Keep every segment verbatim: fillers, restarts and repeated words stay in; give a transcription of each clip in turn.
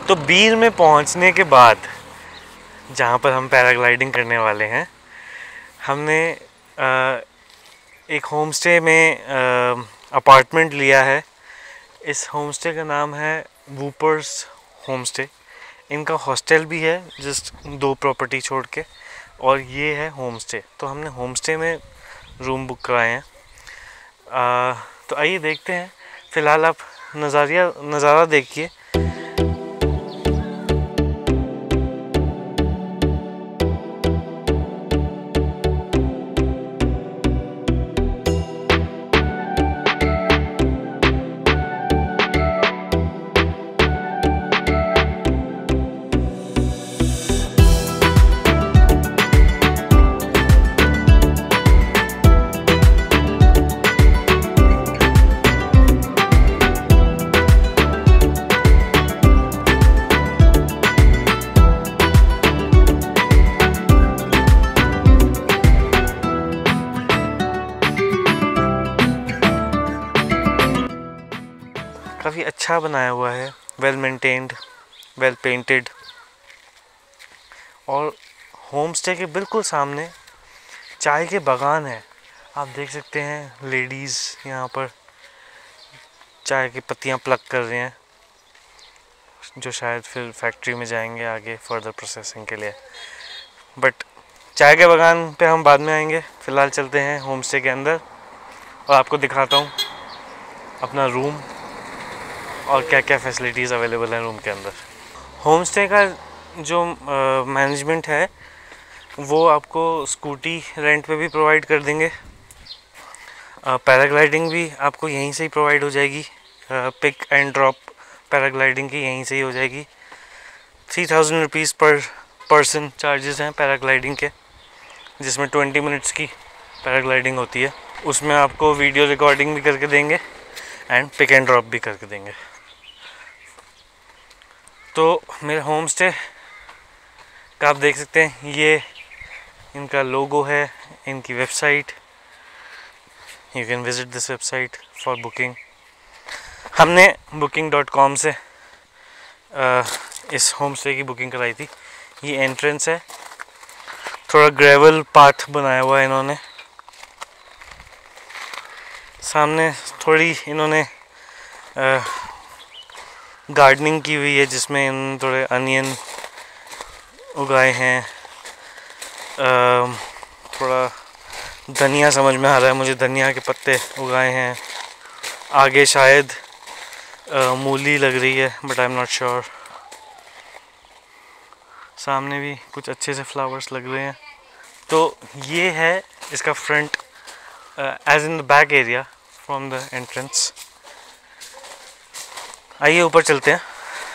तो बीर में पहुंचने के बाद जहाँ पर हम पैराग्लाइडिंग करने वाले हैं, हमने आ, एक होम स्टे में अपार्टमेंट लिया है। इस होम स्टे का नाम है वूपर्स होम स्टे। इनका हॉस्टल भी है जस्ट दो प्रॉपर्टी छोड़ के, और ये है होम स्टे। तो हमने होम स्टे में रूम बुक कराए हैं। आ, तो आइए देखते हैं। फ़िलहाल आप नज़ारिया नज़ारा देखिए। काफ़ी अच्छा बनाया हुआ है, वेल मेंटेन्ड, वेल पेंटेड। और होम स्टे के बिल्कुल सामने चाय के बागान है। आप देख सकते हैं लेडीज़ यहाँ पर चाय की पत्तियाँ प्लग कर रहे हैं, जो शायद फिर फैक्ट्री में जाएंगे आगे फर्दर प्रोसेसिंग के लिए। बट चाय के बागान पे हम बाद में आएंगे। फ़िलहाल चलते हैं होम स्टे के अंदर और आपको दिखाता हूँ अपना रूम और क्या क्या फैसिलिटीज़ अवेलेबल हैं रूम के अंदर। होम स्टे का जो मैनेजमेंट uh, है वो आपको स्कूटी रेंट पे भी प्रोवाइड कर देंगे। पैराग्लाइडिंग uh, भी आपको यहीं से ही प्रोवाइड हो जाएगी। पिक एंड ड्रॉप पैराग्लाइडिंग की यहीं से ही हो जाएगी। Three thousand rupees per person charges हैं पैराग्लाइडिंग के, जिसमें ट्वेंटी मिनट्स की पैराग्लाइडिंग होती है। उसमें आपको वीडियो रिकॉर्डिंग भी करके देंगे एंड पिक एंड ड्रॉप भी करके देंगे। तो मेरे होम स्टे का आप देख सकते हैं, ये इनका लोगो है, इनकी website. You can visit this website for booking. हमने बुकिंग डॉट कॉम से आ, इस होम स्टे की बुकिंग कराई थी। ये एंट्रेंस है, थोड़ा ग्रेवल पाथ बनाया हुआ है इन्होंने। सामने थोड़ी इन्होंने गार्डनिंग की हुई है, जिसमें इन थोड़े अनियन उगाए हैं। आ, थोड़ा धनिया समझ में आ रहा है मुझे, धनिया के पत्ते उगाए हैं। आगे शायद आ, मूली लग रही है, but I am not sure. सामने भी कुछ अच्छे से फ्लावर्स लग रहे हैं। तो ये है इसका front, as in the back area from the entrance. आइए ऊपर चलते हैं।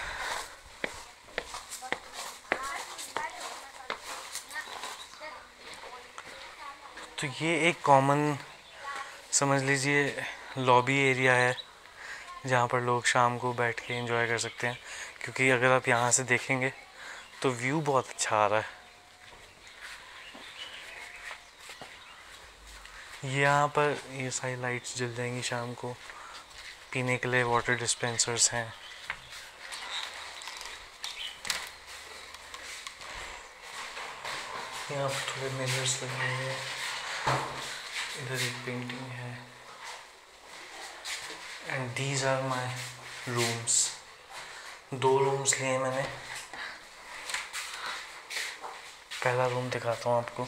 तो ये एक कॉमन समझ लीजिए लॉबी एरिया है, जहाँ पर लोग शाम को बैठ के एंजॉय कर सकते हैं। क्योंकि अगर आप यहाँ से देखेंगे तो व्यू बहुत अच्छा आ रहा है। यहाँ पर ये सारी लाइट्स जल जाएंगी शाम को। पीने के लिए वाटर डिस्पेंसर्स हैं। यहाँ पर थोड़े मिरर्स लगे हुए हैं। इधर एक पेंटिंग है। And these are my rooms. दो रूम्स लिए मैंने। पहला रूम दिखाता हूँ आपको।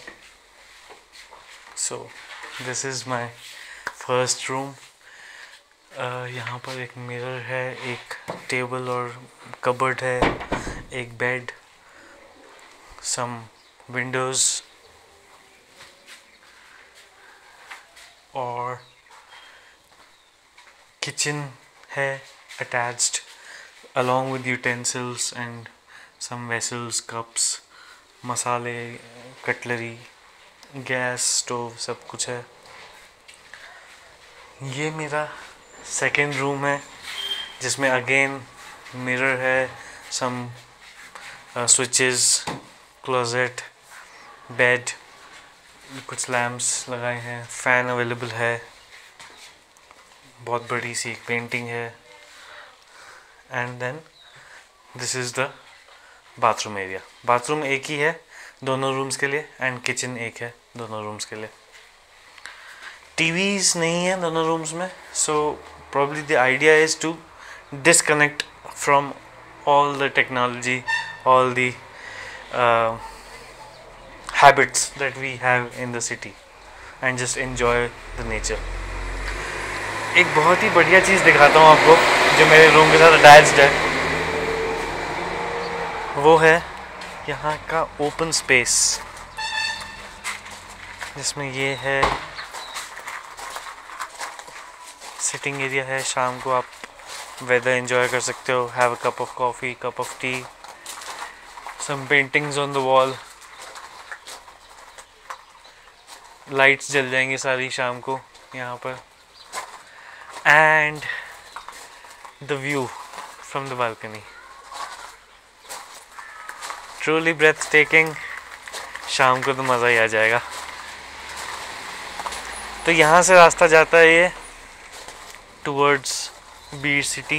So this is my first room. यहाँ पर एक मिरर है, एक टेबल और कबर्ड है, एक बेड, सम विंडोज़ और किचन है attached along with utensils and some vessels, cups, मसाले, कटलरी, गैस स्टोव सब कुछ है। ये मेरा सेकेंड रूम है, जिसमें अगेन मिरर है, सम स्विचेस, क्लोजेट, बेड, कुछ लैम्प्स लगाए हैं, फैन अवेलेबल है, बहुत बड़ी सी एक पेंटिंग है। And then this is the bathroom area. Bathroom एक ही है दोनों रूम्स के लिए एंड किचन एक है दोनों रूम्स के लिए। टीवीज नहीं है दोनों रूम्स में, so probably the idea is to disconnect from all the technology, all the uh, habits that we have in the city and just enjoy the nature. एक बहुत ही बढ़िया चीज़ दिखाता हूँ आपको जो मेरे रूम के साथ अटैच्ड है, वो है यहाँ का ओपन स्पेस, जिसमें ये है सिटिंग एरिया है। शाम को आप वेदर एंजॉय कर सकते हो, have a cup of coffee, cup of tea, some paintings on the wall, lights जल जाएंगी सारी शाम को यहाँ पर, and the view from the balcony truly breathtaking. शाम को तो मज़ा ही आ जाएगा। तो यहाँ से रास्ता जाता है ये टूवर्ड्स बीर सिटी,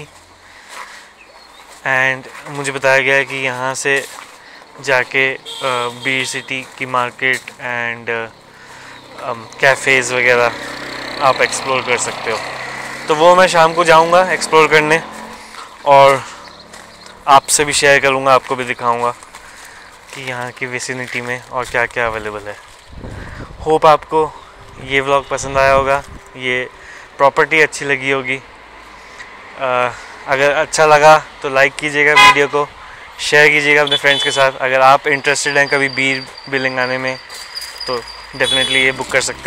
एंड मुझे बताया गया है कि यहाँ से जाके बीर सिटी की मार्केट एंड कैफ़ेज़ वगैरह आप एक्सप्लोर कर सकते हो। तो वो मैं शाम को जाऊँगा एक्सप्लोर करने और आपसे भी शेयर करूँगा, आपको भी दिखाऊँगा कि यहाँ की विसिनिटी में और क्या क्या अवेलेबल है। होप आपको ये व्लॉग पसंद आया होगा, ये प्रॉपर्टी अच्छी लगी होगी। Uh, अगर अच्छा लगा तो लाइक कीजिएगा वीडियो को, शेयर कीजिएगा अपने फ्रेंड्स के साथ। अगर आप इंटरेस्टेड हैं कभी बीर बिलिंग आने में तो डेफिनेटली ये बुक कर सकते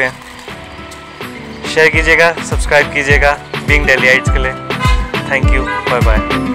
हैं। शेयर कीजिएगा, सब्सक्राइब कीजिएगा बीइंग डेलीइट्स के लिए। Thank you, bye bye.